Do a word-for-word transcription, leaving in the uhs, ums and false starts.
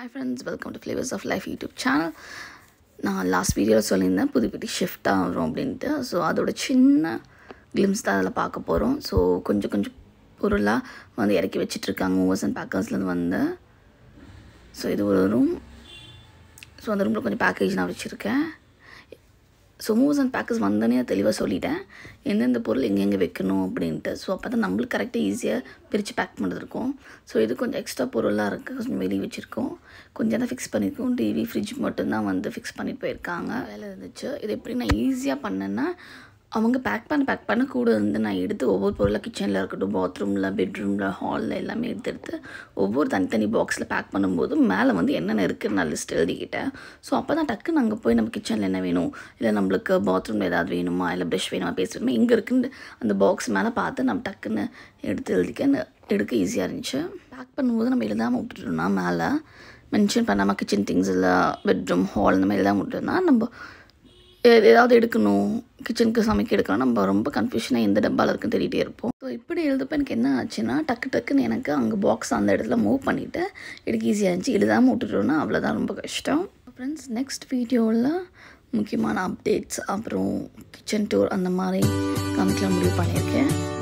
Hi friends, welcome to Flavors of Life YouTube channel. நான் last வீடியோவில் சொல்லியிருந்தேன் புது புது ஷிஃப்டாக வரும் அப்படின்ட்டு. ஸோ அதோட சின்ன கிளிம்ஸ் தான் அதில் பார்க்க போகிறோம். ஸோ கொஞ்சம் கொஞ்சம் பொருளாக வந்து இறக்கி வச்சிட்ருக்காங்க மூவர்ஸ் அண்ட் பேக்கர்ஸ்லேருந்து வந்து. ஸோ இது ஒரு ரூம். ஸோ அந்த ரூமில் கொஞ்சம் பேக்கேஜ் நான் வச்சுருக்கேன். ஸோ மூவர்ஸ் அண்ட் பேக்கர்ஸ் வந்தோடனே தெளிவாக சொல்லிட்டேன் எந்தெந்த பொருள் எங்கெங்கே வைக்கணும் அப்படின்ட்டு. ஸோ அப்போ தான் நம்மளுக்கு கரெக்டாக ஈஸியாக பிரித்து பேக் பண்ணுறது இருக்கும். ஸோ இது கொஞ்சம் எக்ஸ்ட்ரா பொருளாக இருக்குது, கொஞ்சம் வெளியே வச்சுருக்கோம், கொஞ்சம் தான் ஃபிக்ஸ் பண்ணியிருக்கோம். டிவி ஃப்ரிட்ஜ் மட்டும்தான் வந்து ஃபிக்ஸ் பண்ணிட்டு போயிருக்காங்க. வேலை இருந்துச்சு. இது எப்படி நான் ஈஸியாக பண்ணேன்னா, அவங்க பேக் பண்ண பேக் பண்ண கூட வந்து நான் எடுத்து ஒவ்வொரு பொருளாக கிச்சனில் இருக்கட்டும், பாத்ரூமில், பெட்ரூமில், ஹாலில் எல்லாமே எடுத்து எடுத்து ஒவ்வொரு தனித்தனி பாக்ஸில் பேக் பண்ணும்போது மேலே வந்து என்னென்ன இருக்குதுன்னு நான் லிஸ்ட் எழுதிக்கிட்டேன். ஸோ அப்போ தான் டக்குன்னு அங்கே போய் நம்ம கிச்சனில் என்ன வேணும், இல்லை நம்மளுக்கு பாத்ரூமில் ஏதாவது வேணுமா, இல்லை ப்ரஷ் வேணுமா, பேஸ்ட் வேணுமா, இங்கே இருக்குன்னு அந்த பாக்ஸ் மேலே பார்த்து நம்ம டக்குன்னு எடுத்து எழுதிக்க எடுக்க ஈஸியாக இருந்துச்சு. பேக் பண்ணும்போது நம்ம எழுதாமல் விட்டுட்டோம்னா, மேலே மென்ஷன் பண்ணாமல் கிச்சன் திங்ஸ் இல்லை பெட்ரூம், ஹால் இந்த மாதிரி எழுதாமல் விட்டோம்னா நம்ம ஏதாவது எடுக்கணும், கிச்சனுக்கு சமைக்க எடுக்கணும், நம்ம ரொம்ப கன்ஃபியூஷனாக எந்த டப்பாவில் இருக்குன்னு தேடிட்டே இருப்போம். ஸோ இப்படி எழுதப்போ எனக்கு என்ன ஆச்சுன்னா, டக்கு டக்குன்னு எனக்கு அங்கே பாக்ஸ் அந்த இடத்துல மூவ் பண்ணிவிட்டு எனக்கு ஈஸியாக இருந்துச்சு. எழுதாமல் விட்டுட்டோன்னா அவ்வளோதான், ரொம்ப கஷ்டம். ஃப்ரெண்ட்ஸ், நெக்ஸ்ட் வீடியோவில் முக்கியமான அப்டேட்ஸ் அப்புறம் கிச்சன் டூர் அந்த மாதிரி காமிக்கலாம் முடிவு பண்ணியிருக்கேன்.